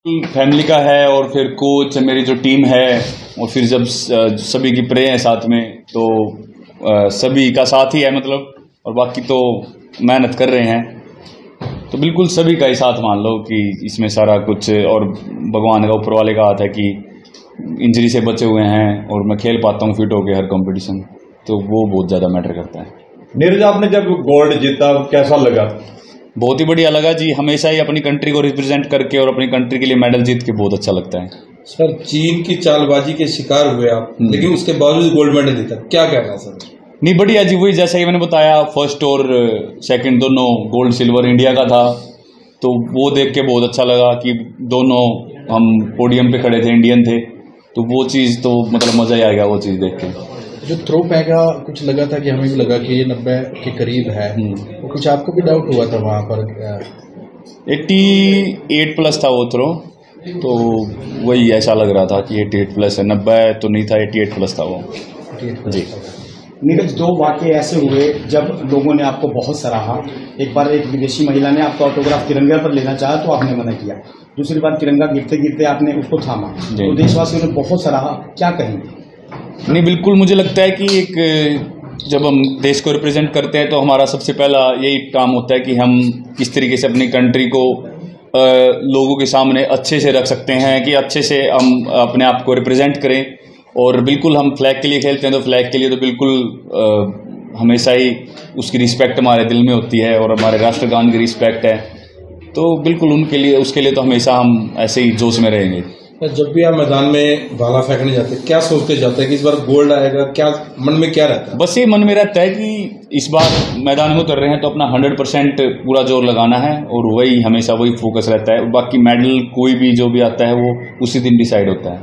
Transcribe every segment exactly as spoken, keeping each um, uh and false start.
Family का है और फिर कोच मेरी जो टीम है और फिर जब सभी की प्रे हैं साथ में तो सभी का साथ ही है मतलब, और बाकी तो मेहनत कर रहे हैं तो बिल्कुल सभी का ही साथ मान लो कि इसमें सारा कुछ, और भगवान का ऊपर वाले का हाथ है कि इंजरी से बचे हुए हैं और मैं खेल पाता हूँ फिट होकर हर कंपटीशन, तो वो बहुत ज़्यादा मैटर करता है। नीरज, आपने जब गोल्ड जीता कैसा लगा? बहुत ही बढ़िया लगा जी, हमेशा ही अपनी कंट्री को रिप्रेजेंट करके और अपनी कंट्री के लिए मेडल जीत के बहुत अच्छा लगता है। सर, चीन की चालबाजी के शिकार हुए आप, लेकिन उसके बावजूद गोल्ड मेडल जीता, क्या कहना है सर? नहीं, बढ़िया जी, वही जैसा ही मैंने बताया, फर्स्ट और सेकंड दोनों गोल्ड सिल्वर इंडिया का था, तो वो देख के बहुत अच्छा लगा कि दोनों हम पोडियम पे खड़े थे, इंडियन थे, तो वो चीज़ तो मतलब मज़ा ही आ गया वो चीज़ देख के। जो थ्रो पैगा कुछ लगा था कि हमें भी लगा कि ये नब्बे के करीब है, तो कुछ आपको भी डाउट हुआ था वहाँ पर? अट्ठासी प्लस था वो थ्रो, तो वही ऐसा लग रहा था कि अट्ठासी प्लस है, नब्बे तो नहीं था, अट्ठासी प्लस था वो जी। नीरज, दो वाक़ये ऐसे हुए जब लोगों ने आपको बहुत सराहा। एक बार एक विदेशी महिला ने आपका ऑटोग्राफ तिरंगे पर लेना चाहा तो आपने मना किया, दूसरी बार तिरंगा गिरते गिरते आपने उसको थामा, तो देशवासियों ने बहुत सराहा, क्या कहेंगे? नहीं, बिल्कुल मुझे लगता है कि एक जब हम देश को रिप्रेजेंट करते हैं तो हमारा सबसे पहला यही काम होता है कि हम किस तरीके से अपनी कंट्री को आ, लोगों के सामने अच्छे से रख सकते हैं, कि अच्छे से हम अपने आप को रिप्रेजेंट करें। और बिल्कुल हम फ्लैग के लिए खेलते हैं तो फ्लैग के लिए तो बिल्कुल आ, हमेशा ही उसकी रिस्पेक्ट हमारे दिल में होती है और हमारे राष्ट्रगान की रिस्पेक्ट है, तो बिल्कुल उनके लिए उसके लिए तो हमेशा हम ऐसे ही जोश में रहेंगे। जब भी आप मैदान में भाला फेंकने जाते हैं, क्या सोचते जाते हैं कि इस बार गोल्ड आएगा? क्या मन में क्या रहता है? बस ये मन में रहता है कि इस बार मैदान में उतर रहे हैं तो अपना हंड्रेड परसेंट पूरा जोर लगाना है, और वही हमेशा वही फोकस रहता है। बाकी मेडल कोई भी जो भी आता है वो उसी दिन डिसाइड होता है।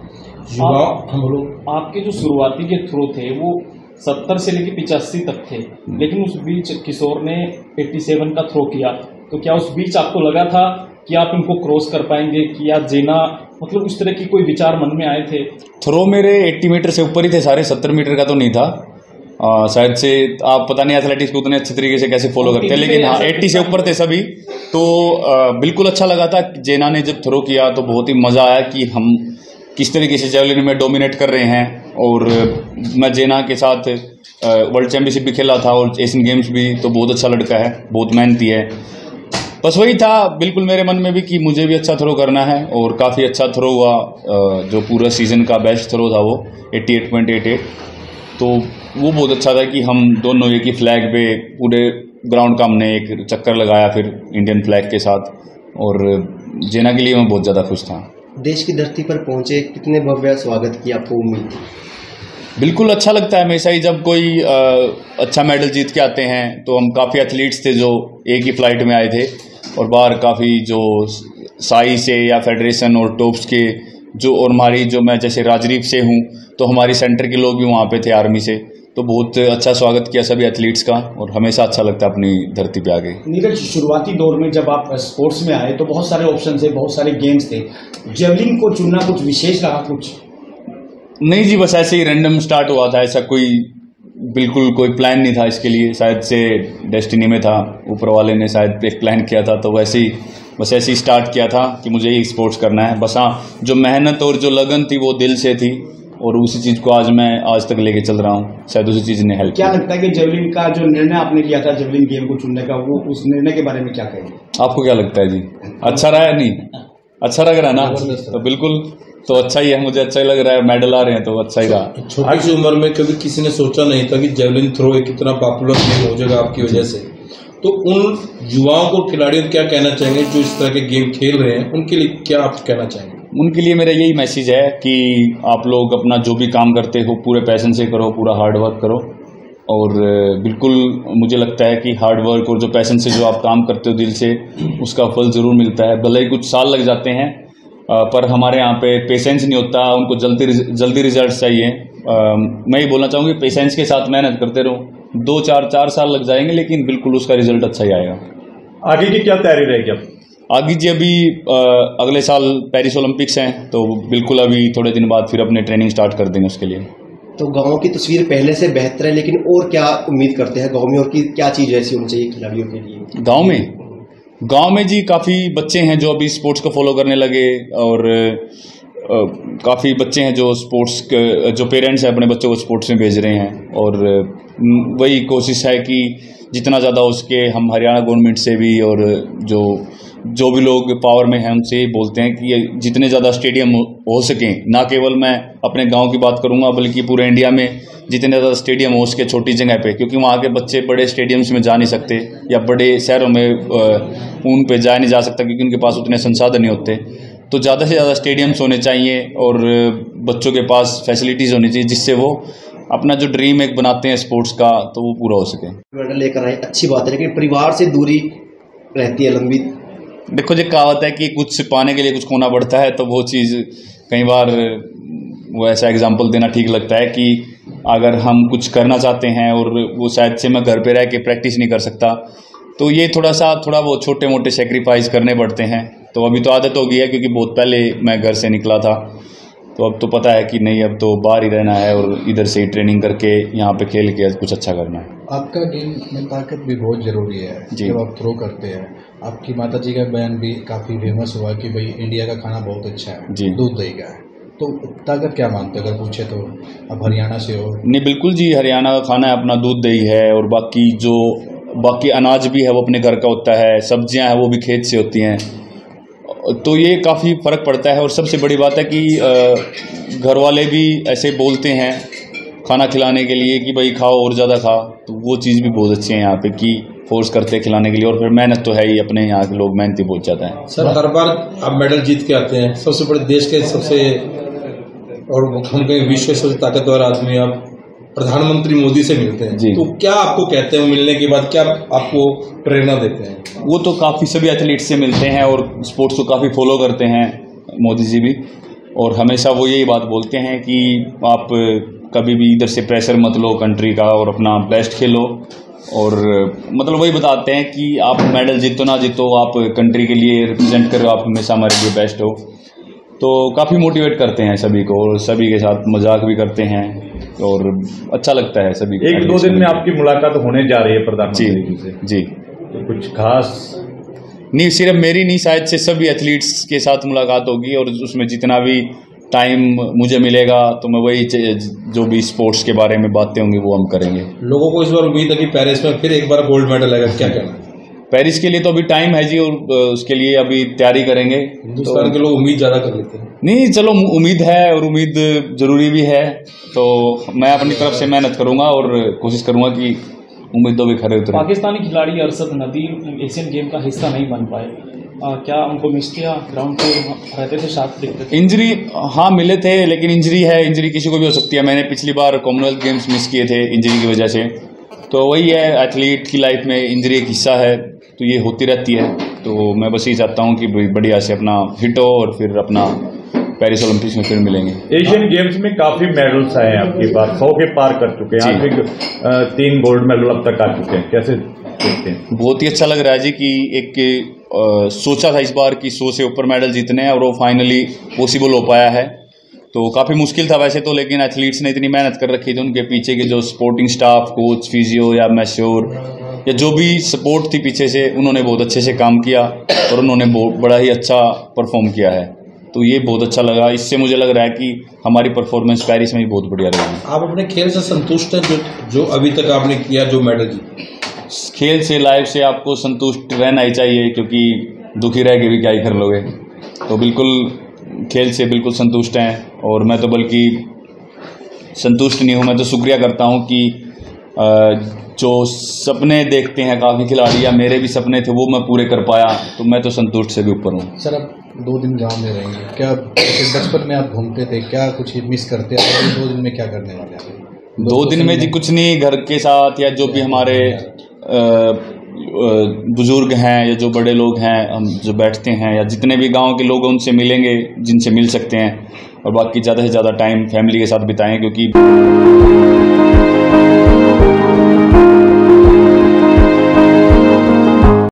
आप, हम लोग आपके जो शुरुआती के थ्रो थे वो सत्तर से लेकर पिचासी तक थे, लेकिन उस बीच किशोर ने सत्तासी का थ्रो किया, तो क्या उस बीच आपको लगा था कि आप इनको क्रॉस कर पाएंगे कि या जेना, मतलब उस तरह की कोई विचार मन में आए थे? थ्रो मेरे अस्सी मीटर से ऊपर ही थे सारे, सत्तर मीटर का तो नहीं था। आ, शायद से आप पता नहीं एथलेटिक्स को उतने अच्छे तरीके से कैसे फॉलो करते हैं, लेकिन हाँ अस्सी से ऊपर थे सभी, तो आ, बिल्कुल अच्छा लगा था। जेना ने जब थ्रो किया तो बहुत ही मज़ा आया कि हम किस तरीके से जेवलिन में डोमिनेट कर रहे हैं। और मैं जेना के साथ वर्ल्ड चैम्पियनशिप भी खेला था और एशियन गेम्स भी, तो बहुत अच्छा लड़का है, बहुत मेहनती है। बस वही था बिल्कुल मेरे मन में भी कि मुझे भी अच्छा थ्रो करना है, और काफ़ी अच्छा थ्रो हुआ। जो पूरा सीज़न का बेस्ट थ्रो था वो अट्ठासी पॉइंट अट्ठासी, तो वो बहुत अच्छा था कि हम दोनों एक ही फ्लैग पे पूरे ग्राउंड का हमने एक चक्कर लगाया फिर इंडियन फ्लैग के साथ, और जेना के लिए मैं बहुत ज़्यादा खुश था। देश की धरती पर पहुंचे, कितने भव्य स्वागत की आपको उम्मीद? बिल्कुल अच्छा लगता है हमेशा ही जब कोई आ, अच्छा मेडल जीत के आते हैं, तो हम काफ़ी एथलीट्स थे जो एक ही फ्लाइट में आए थे, और बाहर काफ़ी जो साई से या फेडरेशन और टॉप्स के जो, और हमारी जो मैं जैसे राजरीफ से हूँ तो हमारी सेंटर के लोग भी वहाँ पे थे आर्मी से, तो बहुत अच्छा स्वागत किया सभी एथलीट्स का, और हमेशा अच्छा लगता है अपनी धरती पे आगे। नीरज, शुरुआती दौर में जब आप स्पोर्ट्स में आए तो बहुत सारे ऑप्शन थे, बहुत सारे गेम्स थे, जेवलिन को चुनना कुछ विशेष रहा? कुछ नहीं जी, बस ऐसे ही रैंडम स्टार्ट हुआ था, ऐसा कोई बिल्कुल कोई प्लान नहीं था इसके लिए, शायद से डेस्टिनी में था, ऊपर वाले ने शायद एक प्लान किया था, तो वैसे ही बस ऐसे ही स्टार्ट किया था कि मुझे ही स्पोर्ट्स करना है। बस हाँ, जो मेहनत और जो लगन थी वो दिल से थी, और उसी चीज़ को आज मैं आज तक लेके चल रहा हूँ, शायद उसी चीज़ ने हेल्प। क्या लगता है कि जेवलिन का जो निर्णय आपने लिया था जेवलिन गेम को चुनने का, वो उस निर्णय के बारे में क्या कहेंगे? आपको क्या लगता है जी? अच्छा रहा है? नहीं अच्छा लग रहा है ना? तो बिल्कुल, तो अच्छा ही है, मुझे अच्छा ही लग रहा है, मेडल आ रहे हैं तो अच्छा ही रहा। छोटी सी उम्र में कभी किसी ने सोचा नहीं था कि जेवलिन थ्रो एक इतना पॉपुलर गेम हो जाएगा आपकी वजह से, तो उन युवाओं को, खिलाड़ियों को क्या कहना चाहेंगे जो इस तरह के गेम खेल रहे हैं, उनके लिए क्या आप कहना चाहेंगे? उनके लिए मेरा यही मैसेज है कि आप लोग अपना जो भी काम करते हो पूरे पैशन से करो, पूरा हार्ड वर्क करो, और बिल्कुल मुझे लगता है कि हार्ड वर्क और जो पैशन से जो आप काम करते हो दिल से, उसका फल ज़रूर मिलता है। भले ही कुछ साल लग जाते हैं, पर हमारे यहाँ पे पेशेंस नहीं होता, उनको जल्दी जल्दी रिजल्ट चाहिए। मैं ये बोलना चाहूँगी, पेशेंस के साथ मेहनत करते रहो, दो चार चार साल लग जाएंगे, लेकिन बिल्कुल उसका रिजल्ट अच्छा ही आएगा। आगे की क्या तैयारी रहेगी अब? आगे जी अभी आ, अगले साल पेरिस ओलंपिक्स हैं, तो बिल्कुल अभी थोड़े दिन बाद फिर अपने ट्रेनिंग स्टार्ट कर देंगे उसके लिए। तो गाँव की तस्वीर पहले से बेहतर है, लेकिन और क्या उम्मीद करते हैं गाँव में, और की क्या चीज़ ऐसी होनी चाहिए खिलाड़ियों के लिए? गाँव में गांव में जी काफ़ी बच्चे हैं जो अभी स्पोर्ट्स को फॉलो करने लगे, और काफ़ी बच्चे हैं जो स्पोर्ट्स के जो पेरेंट्स हैं अपने बच्चों को स्पोर्ट्स में भेज रहे हैं, और वही कोशिश है कि जितना ज़्यादा हो सके हम हरियाणा गवर्नमेंट से भी और जो जो भी लोग पावर में हैं उनसे ही बोलते हैं कि ये जितने ज़्यादा स्टेडियम हो सकें, ना केवल मैं अपने गांव की बात करूंगा बल्कि पूरे इंडिया में जितने ज़्यादा स्टेडियम हो सके छोटी जगह पे, क्योंकि वहाँ के बच्चे बड़े स्टेडियम्स में जा नहीं सकते या बड़े शहरों में उन पे जा नहीं जा सकता क्योंकि उनके पास उतने संसाधन नहीं होते। तो ज़्यादा से ज़्यादा स्टेडियम्स होने चाहिए और बच्चों के पास फैसिलिटीज़ होनी चाहिए जिससे वो अपना जो ड्रीम एक बनाते हैं स्पोर्ट्स का तो वो पूरा हो सके। मेडल लेकर आए, अच्छी बात है, लेकिन परिवार से दूरी रहती है लंबी। देखो जो कहावत है कि कुछ पाने के लिए कुछ खोना पड़ता है, तो वो चीज़ कई बार वो ऐसा एग्जांपल देना ठीक लगता है कि अगर हम कुछ करना चाहते हैं और वो शायद से मैं घर पे रह के प्रैक्टिस नहीं कर सकता, तो ये थोड़ा सा थोड़ा वो छोटे मोटे सेक्रीफाइस करने पड़ते हैं। तो अभी तो आदत हो गई है क्योंकि बहुत पहले मैं घर से निकला था, तो अब तो पता है कि नहीं अब तो बाहर ही रहना है और इधर से ही ट्रेनिंग करके यहाँ पे खेल के कुछ अच्छा करना है। आपका गेम में ताकत भी बहुत ज़रूरी है जब आप थ्रो करते हैं। आपकी माता जी का बयान भी काफ़ी फेमस हुआ कि भाई इंडिया का खाना बहुत अच्छा है, दूध दही का है। तो ताकत क्या मानते हो अगर पूछे तो? आप हरियाणा से हो। नहीं बिल्कुल जी, हरियाणा का खाना है अपना दूध दही है, और बाकी जो बाकी अनाज भी है वो अपने घर का होता है, सब्जियां हैं वो भी खेत से होती हैं, तो ये काफ़ी फ़र्क पड़ता है। और सबसे बड़ी बात है कि घर वाले भी ऐसे बोलते हैं खाना खिलाने के लिए कि भाई खाओ और ज़्यादा खा, तो वो चीज़ भी बहुत अच्छी है यहाँ पे कि फोर्स करते हैं खिलाने के लिए। और फिर मेहनत तो है ही, अपने यहाँ के लोग मेहनती बहुत ज़्यादा हैं। सर हर बार आप मेडल जीत के आते हैं, सबसे बड़े देश के सबसे और हम कहें विश्व के सबसे ताकतवर आदमी आप प्रधानमंत्री मोदी से मिलते हैं, तो क्या आपको कहते हैं मिलने के बाद, क्या आपको प्रेरणा देते हैं? वो तो काफ़ी सभी एथलीट्स से मिलते हैं और स्पोर्ट्स को काफ़ी फॉलो करते हैं मोदी जी भी, और हमेशा वो यही बात बोलते हैं कि आप कभी भी इधर से प्रेशर मत लो कंट्री का और अपना बेस्ट खेलो, और मतलब वही बताते हैं कि आप मेडल जीतो ना जीतो आप कंट्री के लिए रिप्रेजेंट करो, आप हमेशा हमारे लिए बेस्ट हो। तो काफ़ी मोटिवेट करते हैं सभी को और सभी के साथ मजाक भी करते हैं और अच्छा लगता है सभी। एक दो दिन में आपकी मुलाकात होने जा रही है प्रधानमंत्री से जी, तो कुछ खास नहीं, सिर्फ मेरी नहीं, शायद से सभी एथलीट्स के साथ मुलाकात होगी और उसमें जितना भी टाइम मुझे मिलेगा तो मैं वही जो भी स्पोर्ट्स के बारे में बातें होंगी वो हम करेंगे। लोगों को इस बार उम्मीद है कि पेरिस में फिर एक बार गोल्ड मेडल आएगा, क्या कहना है? पेरिस के लिए तो अभी टाइम है जी, और उसके लिए अभी तैयारी करेंगे। हिंदुस्तान तो, के लोग उम्मीद ज़्यादा कर लेते हैं। नहीं चलो उम्मीद है और उम्मीद ज़रूरी भी है, तो मैं अपनी तरफ से मेहनत करूंगा और कोशिश करूंगा कि उम्मीदों भी खरे उतरे। पाकिस्तानी खिलाड़ी अरशद नदीम एशियन गेम का हिस्सा नहीं बन पाए, आ, क्या उनको मिस किया? ग्राउंड पे रहते थे, साथ दिखते थे? इंजरी हाँ मिले थे, लेकिन इंजरी है, इंजरी किसी को भी हो सकती है। मैंने पिछली बार कॉमनवेल्थ गेम्स मिस किए थे इंजरी की वजह से, तो वही है एथलीट की लाइफ में इंजरी एक हिस्सा है, तो ये होती रहती है। तो मैं बस यही चाहता हूँ कि बढ़िया से अपना हिट हो और फिर अपना पेरिस ओलंपिक्स में फिर मिलेंगे। एशियन गेम्स में काफी मेडल्स आए हैं आपके पास, सौ के पार कर चुके हैं, आज भी तीन गोल्ड मेडल अब तक आ चुके हैं, कैसे देखते हैं? बहुत ही अच्छा लग रहा है जी कि एक आ, सोचा था इस बार कि सौ से ऊपर मेडल जीतने हैं और वो फाइनली पॉसिबल हो पाया है। तो काफ़ी मुश्किल था वैसे तो, लेकिन एथलीट्स ने इतनी मेहनत कर रखी थी, उनके पीछे के जो सपोर्टिंग स्टाफ, कोच, फिजियो या मैश्योर या जो भी सपोर्ट थी पीछे से, उन्होंने बहुत अच्छे से काम किया और उन्होंने बहुत बड़ा ही अच्छा परफॉर्म किया है। तो ये बहुत अच्छा लगा, इससे मुझे लग रहा है कि हमारी परफॉर्मेंस पेरिस में भी बहुत बढ़िया रहेगी। आप अपने खेल से संतुष्ट हैं जो जो अभी तक आपने किया, जो मेडल जीते? खेल से, लाइफ से आपको संतुष्ट रहना ही चाहिए, क्योंकि दुखी रह के भी क्या ही कर लोगे। तो बिल्कुल खेल से बिल्कुल संतुष्ट हैं, और मैं तो बल्कि संतुष्ट नहीं हूँ, मैं तो शुक्रिया करता हूँ कि जो सपने देखते हैं काफ़ी खिलाड़ी, या मेरे भी सपने थे वो मैं पूरे कर पाया, तो मैं तो संतुष्ट से भी ऊपर हूँ। सर अब दो दिन गांव में रहेंगे, क्या बचपन में आप घूमते थे, क्या कुछ मिस करते हैं? दो दिन में क्या करने वाले हैं? दो दिन में जी कुछ नहीं, घर के साथ या जो भी हमारे बुजुर्ग हैं या जो बड़े लोग हैं, हम जो बैठते हैं या जितने भी गांव के लोग उनसे मिलेंगे जिनसे मिल सकते हैं, और बाकी ज़्यादा से ज़्यादा टाइम फैमिली के साथ बिताएं, क्योंकि